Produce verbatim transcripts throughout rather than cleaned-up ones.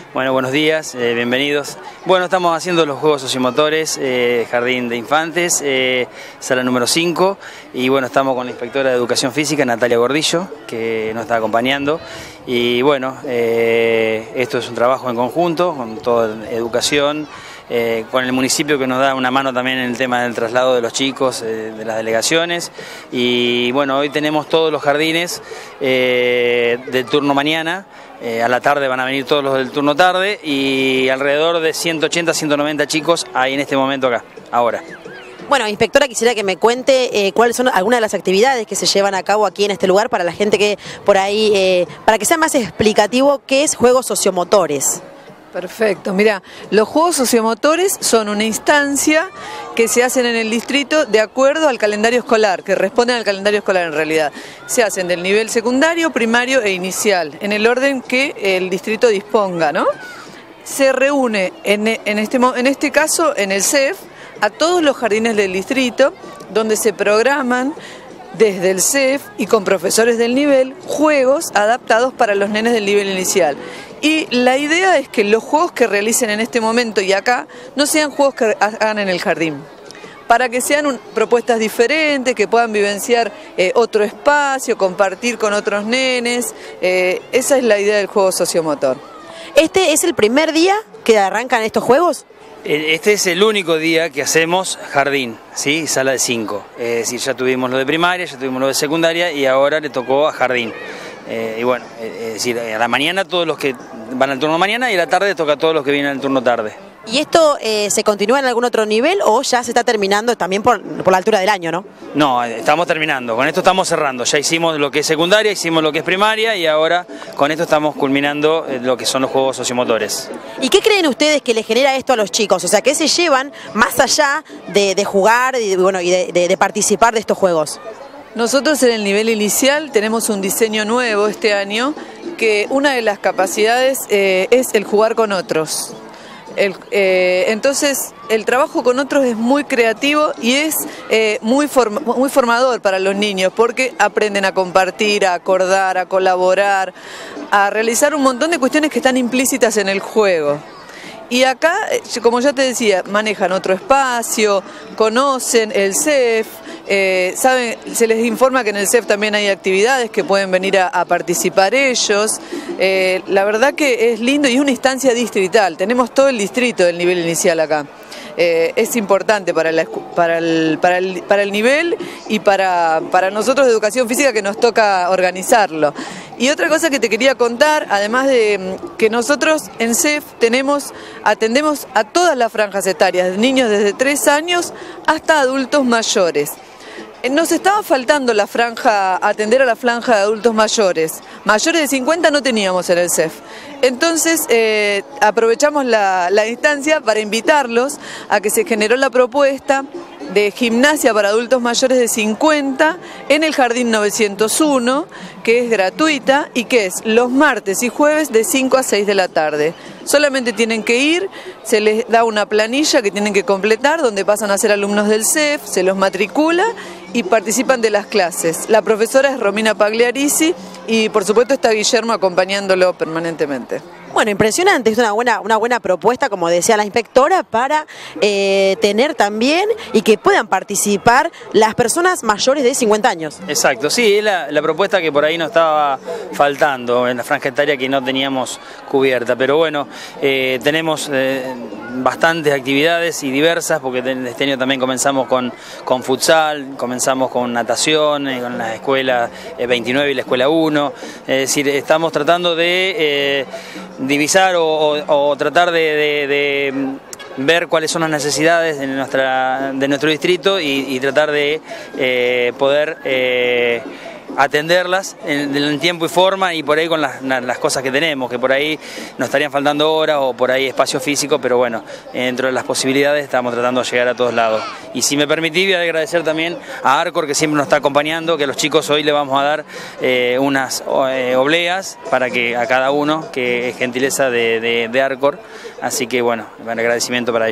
Bueno, buenos días, eh, bienvenidos. Bueno, estamos haciendo los juegos sociomotores, eh, Jardín de Infantes, eh, sala número cinco, y bueno, estamos con la inspectora de Educación Física, Natalia Gordillo, que nos está acompañando. Y bueno, eh, esto es un trabajo en conjunto, con toda educación, eh, con el municipio que nos da una mano también en el tema del traslado de los chicos, eh, de las delegaciones. Y bueno, hoy tenemos todos los jardines eh, del turno mañana. Eh, a la tarde van a venir todos los del turno tarde y alrededor de ciento ochenta, ciento noventa chicos hay en este momento acá, ahora. Bueno, inspectora, quisiera que me cuente eh, cuáles son algunas de las actividades que se llevan a cabo aquí en este lugar para la gente que por ahí, eh, para que sea más explicativo qué es juegos sociomotores. Perfecto, mira, los juegos sociomotores son una instancia que se hacen en el distrito de acuerdo al calendario escolar, que responden al calendario escolar en realidad. Se hacen del nivel secundario, primario e inicial, en el orden que el distrito disponga, ¿no? Se reúne en, en, este, en este caso en el C E F a todos los jardines del distrito, donde se programan desde el C E F y con profesores del nivel, juegos adaptados para los nenes del nivel inicial. Y la idea es que los juegos que realicen en este momento y acá no sean juegos que hagan en el jardín, para que sean un, propuestas diferentes, que puedan vivenciar eh, otro espacio, compartir con otros nenes. Eh, esa es la idea del juego sociomotor. ¿Este es el primer día que arrancan estos juegos? Este es el único día que hacemos jardín, ¿sí? Sala de cinco. Es decir, ya tuvimos lo de primaria, ya tuvimos lo de secundaria y ahora le tocó a jardín. Eh, y bueno, es decir, a la mañana todos los que van al turno mañana y a la tarde toca a todos los que vienen al turno tarde. ¿Y esto eh, se continúa en algún otro nivel o ya se está terminando también por, por la altura del año, no? No, estamos terminando, con esto estamos cerrando. Ya hicimos lo que es secundaria, hicimos lo que es primaria y ahora con esto estamos culminando lo que son los juegos sociomotores. ¿Y qué creen ustedes que le genera esto a los chicos? O sea, ¿qué se llevan más allá de, de jugar y, bueno, y de, de, de participar de estos juegos? Nosotros en el nivel inicial tenemos un diseño nuevo este año, que una de las capacidades eh, es el jugar con otros. El, eh, entonces el trabajo con otros es muy creativo y es eh, muy, form muy formador para los niños, porque aprenden a compartir, a acordar, a colaborar, a realizar un montón de cuestiones que están implícitas en el juego. Y acá, como ya te decía, manejan otro espacio, conocen el C E F, eh, saben, se les informa que en el C E F también hay actividades que pueden venir a, a participar ellos. Eh, la verdad que es lindo y es una instancia distrital, tenemos todo el distrito del nivel inicial acá. Eh, es importante para, la, para, el, para, el, para el nivel y para, para nosotros de educación física, que nos toca organizarlo. Y otra cosa que te quería contar, además de que nosotros en C E F tenemos, atendemos a todas las franjas etarias, niños desde tres años hasta adultos mayores. Nos estaba faltando la franja, atender a la franja de adultos mayores. Mayores de cincuenta no teníamos en el C E F. Entonces eh, aprovechamos la, la instancia para invitarlos a que se generó la propuesta de gimnasia para adultos mayores de cincuenta en el Jardín novecientos uno, que es gratuita y que es los martes y jueves de cinco a seis de la tarde. Solamente tienen que ir, se les da una planilla que tienen que completar, donde pasan a ser alumnos del C E F, se los matricula y participan de las clases. La profesora es Romina Pagliarisi y por supuesto está Guillermo acompañándolo permanentemente. Bueno, impresionante, es una buena, una buena propuesta, como decía la inspectora, para eh, tener también y que puedan participar las personas mayores de cincuenta años. Exacto, sí, es la, la propuesta que por ahí nos estaba faltando en la franja etaria que no teníamos cubierta, pero bueno, eh, tenemos eh, bastantes actividades y diversas, porque este año también comenzamos con, con futsal, comenzamos con natación, eh, con la escuela eh, veintinueve y la escuela uno, es decir, estamos tratando de Eh, divisar o, o, o tratar de, de, de ver cuáles son las necesidades de, nuestra, de nuestro distrito y, y tratar de eh, poder eh, atenderlas en, en tiempo y forma y por ahí con las, las cosas que tenemos, que por ahí nos estarían faltando horas o por ahí espacio físico, pero bueno, dentro de las posibilidades estamos tratando de llegar a todos lados. Y si me permitís, voy a agradecer también a Arcor, que siempre nos está acompañando, que a los chicos hoy le vamos a dar eh, unas eh, obleas para que a cada uno, que es gentileza de, de, de Arcor, así que bueno, un agradecimiento para ellos.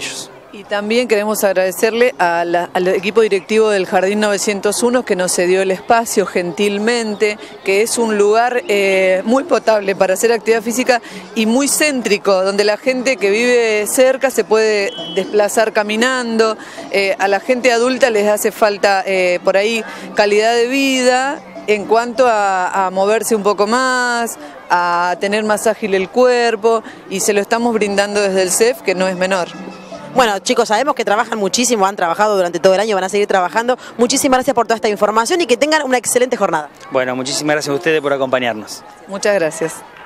Y también queremos agradecerle a la, al equipo directivo del Jardín novecientos uno que nos cedió el espacio gentilmente, que es un lugar eh, muy potable para hacer actividad física y muy céntrico, donde la gente que vive cerca se puede desplazar caminando. Eh, a la gente adulta les hace falta eh, por ahí calidad de vida en cuanto a, a moverse un poco más, a tener más ágil el cuerpo, y se lo estamos brindando desde el C E F, que no es menor. Bueno, chicos, sabemos que trabajan muchísimo, han trabajado durante todo el año, van a seguir trabajando. Muchísimas gracias por toda esta información y que tengan una excelente jornada. Bueno, muchísimas gracias a ustedes por acompañarnos. Muchas gracias.